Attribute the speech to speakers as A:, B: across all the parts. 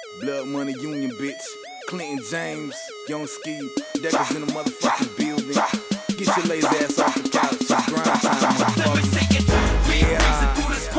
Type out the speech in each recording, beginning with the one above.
A: Blood Money Union, bitch. Clinton James, Young Skee, Deca's in the motherfucking building. Get your lazy ass off the couch. It's grind time, motherfucker. Yeah.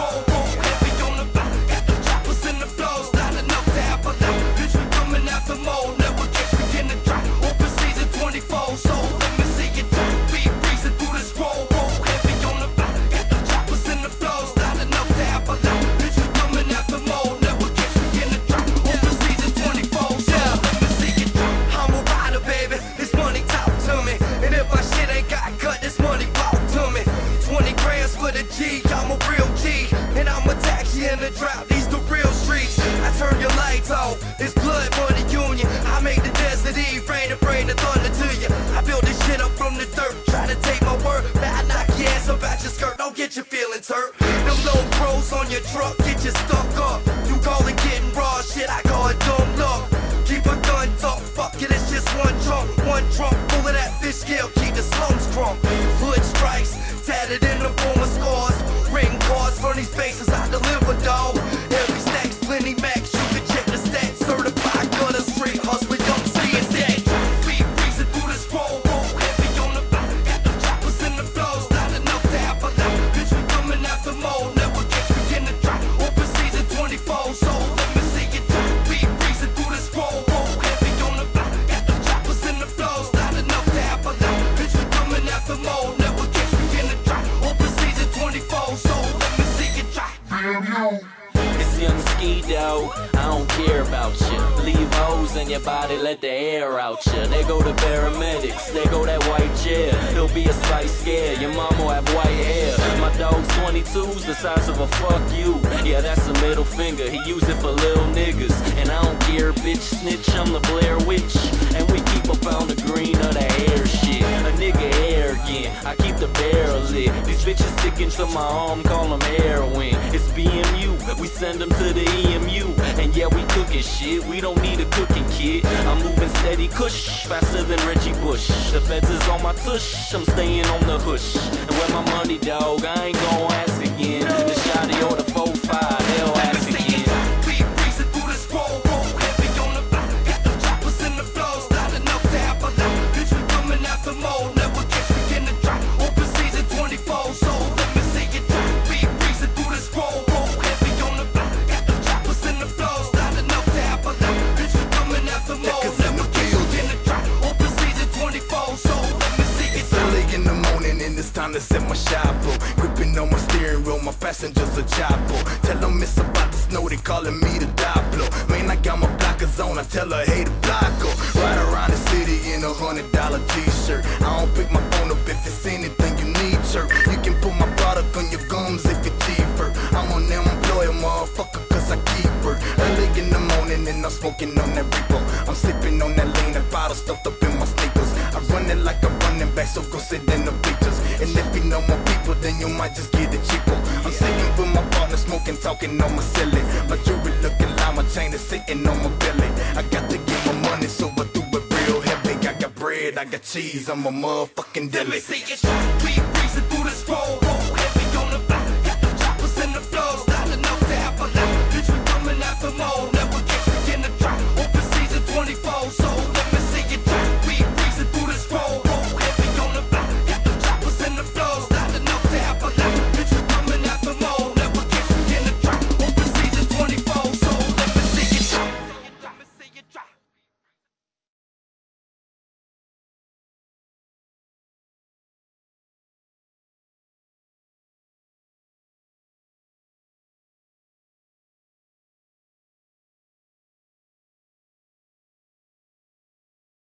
B: I'm a real G, and I'ma tax you in the drought. These the real streets. I turn your lights off. It's Blood Money Union. I make the desert Eve rain and bring the thunder to you. I build this shit up from the dirt. Try to take my word, but I knock your ass about your skirt. Don't get your feelings hurt. Them low pros on your truck get you stuck up. You call it getting raw shit, I call it dumb luck. Keep a gun tuck. Fuck it, it's just one trunk. One trunk full of that fish scale. Keep the slums drunk. Hood strikes tatted in the form of scars. Ring cars from these faces I deliver, dog. Every stack's plenty max. You can check the stats. Certified gutter, straight hustler, don't see it dead. We breezing through this roll, heavy on the block. Got the choppers in the flows, not enough to have a lot. Bitch, we coming out the mold, never get you in the drop. Open season 24, so let me see it. We breezing through this roll, heavy on the block. Got the choppers in the flows, not enough to have a lot. Bitch, we coming out the mold, never get you in the drop. Open season 24, so let me see it drop.
C: It's Young Skee, though. I don't care about you. Leave hoes in your body, let the air out you. They go the paramedics, they go that white chair. He'll be a slight scare, your mama will have white hair. My dog's 22's the size of a fuck you. Yeah, that's a middle finger, he use it for little niggas. And I don't care, bitch, snitch, I'm the Blair Witch. And we keep up on the green of the air shit. A nigga arrogant, I keep the barrel lit. These bitches sticking to my arm, call them heroin. It's BMU, we send them to the EMU. And yeah, we cooking shit, we don't need a cooking kit. I'm moving steady kush, faster than Reggie Bush. The feds is on my tush, I'm staying on the hush. And where my money, dog, I ain't gon' ask again. The shotty or the 4-5, they'll ask again.
B: We breezing through this roll, heavy on the block. Got the choppers in the flows, not enough to have a lot. Bitch, we coming out the mold, never get you in the drop. Open season 24, so let me see it. We breezing through this roll, heavy on the block. Got the choppers in the flows, not enough to have a lot. Bitch, we coming out the mold, never get you in the drop. Open season 24, so let me see it.
A: It's early in the morning and it's time to set my shop up. Gripping on my steering wheel, my passengers a chopper. Tell them it's about to snow, they calling me the Doppler. Man, I got my blockers on, I tell her, hey, the blocker. Ride around the city in a $100 t-shirt. I don't pick my phone up if it's anything you need, sir. You can put my product on your gums if it's cheaper. I'm an employer, motherfucker, cause I keep her. Early in the morning and I'm smoking on that repo. I'm sipping on that lean, that bottle stuffed up in my sneakers. I run it like a running back, so go sit in the bleachers. And if you know more people, then you might just get it cheaper. I'm sitting with my partner, smoking, talking on my silly. My jewelry looking like my chain is sitting on my belly. I got to get my money, so I do it real heavy. I got bread, I got cheese, I'm a motherfucking deli.
B: Let me see it.